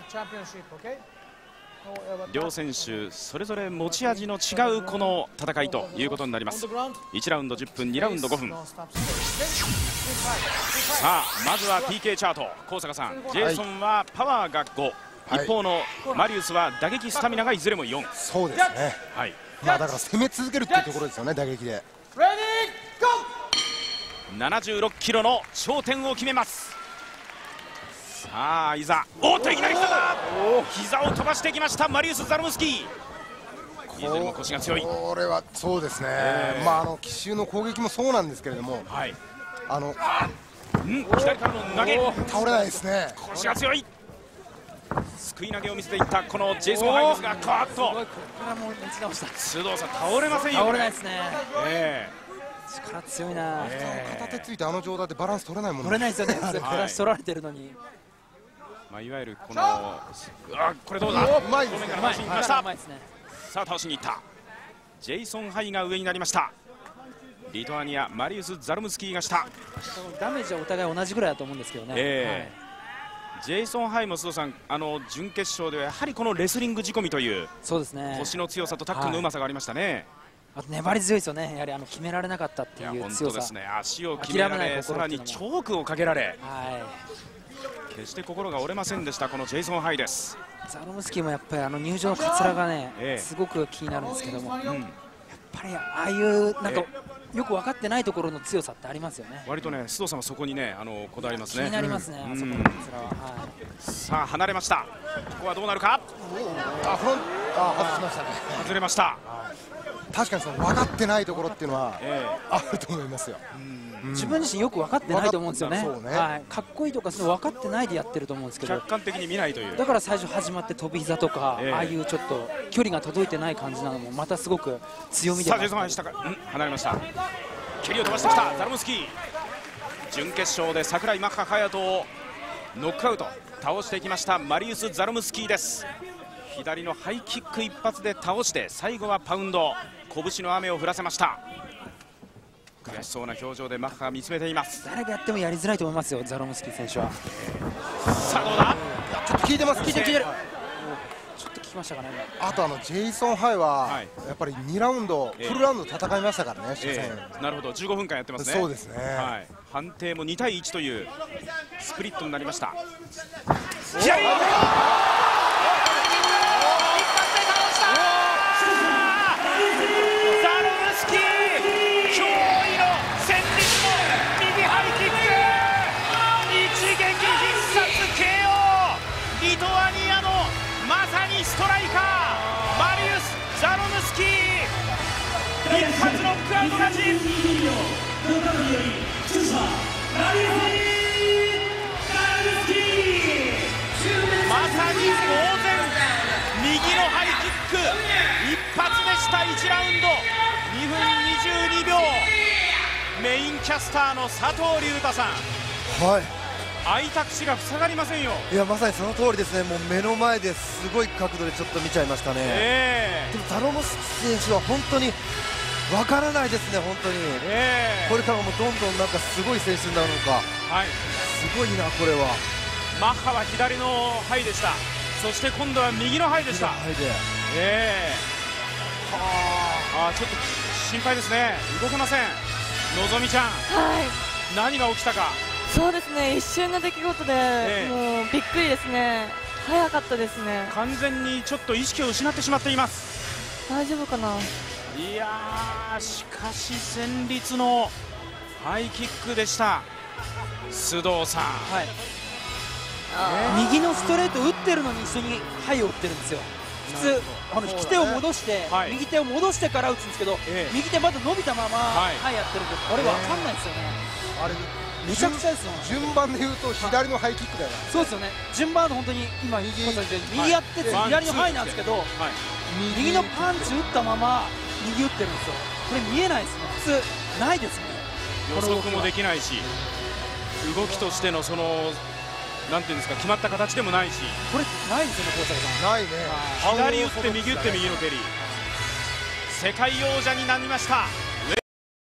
両選手それぞれ持ち味の違うこの戦いということになります。1ラウンド10分、2ラウンド5分。さあまずは PK チャート。高坂さん、ジェイソンはパワーが5、一方のマリウスは打撃スタミナがいずれも4。 そうですね、はい、まあだから攻め続けるっていうところですよね、打撃で。 76キロの頂点を決めます。さあいざ、おっといきなり来た。膝を飛ばしてきましたマリウス・ザロムスキー。いずれも腰が強い。 これはそうですね、まあ奇襲の攻撃もそうなんですけれども、 はい、左からの投げ、 倒れないですね。 腰が強い。すくい投げを見せていったこのジェイソン・ハイムズが、カーッと須藤さん倒れませんよ。 倒れないですね。力強いな。 片手ついてあの状態でバランス取れないもんね。 取れないですよね。プラス取られてるのに。 まあいわゆるこのこれどうだ。 うまいですね。 正面から倒しに行きました。さあ倒しに行った。ジェイソン・ハイが上になりました。リトアニアマリウス・ザルムスキーが下。 ダメージはお互い同じぐらいだと思うんですけどね。 ジェイソン・ハイも須藤さん、準決勝ではやはりこのレスリング仕込みという、そうですね、腰の強さとタックルのうまさがありましたね。 あと粘り強いですよね。やはり決められなかったっていう強さ。 本当ですね。足を決められ、さらにチョークをかけられ、決して心が折れませんでしたこのジェイソン・ハイです。 ザロムスキーもやっぱり入場のカツラがね、すごく気になるんですけども、やっぱりああいうなんかよく分かってないところの強さってありますよね。 割とね、須藤さんはそこにね、こだわりますね。 気になりますね、あそこのカツラは。 さあ離れました。ここはどうなるか。 外しましたね。 外れました。 確かにその分かってないところっていうのはあると思いますよ。 自分自身よく分かってないと思うんですよね。かっこいいとかその分かってないでやってると思うんですけど、 客観的に見ないという。 だから最初始まって飛び膝とか、ああいうちょっと距離が届いてない感じなのもまたすごく強みで。 さあジェイソン・ハイ下から離れました。蹴りを飛ばしてきたザルムスキー。準決勝で櫻井マッハ隼人をノックアウト、倒してきましたマリウス・ザルムスキーです。左のハイキック一発で倒して、最後はパウンド、拳の雨を降らせました。悔しそうな表情でマッハが見つめています。 誰がやってもやりづらいと思いますよ、ザロムスキー選手は。 さあどうだ。 ちょっと効いてます。 効いてる、効いてる。ちょっと効きましたかね。 あとジェイソン・ハイはやっぱり2ラウンド、フルラウンド戦いましたからね、初戦。 なるほど、15分間やってますね。 そうですね。 判定も2対1というスプリットになりました。リトアニアのまさにストライカーマリウス・ザロムスキー、一発ノックアウト勝ち。まさに当然右のハイキック一発でした。1ラウンド2分22秒。メインキャスターの佐藤隆太さん、開いた口が塞がりませんよ。 いや、まさにその通りですね。もう目の前ですごい角度でちょっと見ちゃいましたね。でもザロムスキー選手は本当にわからないですね。本当に、これからもどんどんなんかすごい選手になるのか、すごいなこれは。 マッハは左のハイでした。そして今度は右のハイでした。ちょっと心配ですね。動けません。のぞみちゃん、何が起きたか。 そうですね、一瞬の出来事で、もうびっくりですね。早かったですね。 完全にちょっと意識を失ってしまっています。 大丈夫かな。 いやー、しかし戦慄のハイキックでした。須藤さん、 右のストレート打ってるのに一緒にハイを打ってるんですよ。普通引き手を戻して、右手を戻してから打つんですけど、右手まだ伸びたままハイやってるんで、これ分かんないですよね。 あれめちゃくちゃですよ。 順番で言うと左のハイキックだよね。 そうですよね。順番の本当に今右やって左のハイなんですけど、右のパンチ打ったまま右打ってるんですよ。これ見えないですね。普通ないですね。 予測もできないし、動きとしてのそのなんていうんですか、決まった形でもないし、 これないですよね、高坂さん。 ないね。 左打って右打って右の蹴り。世界王者になりました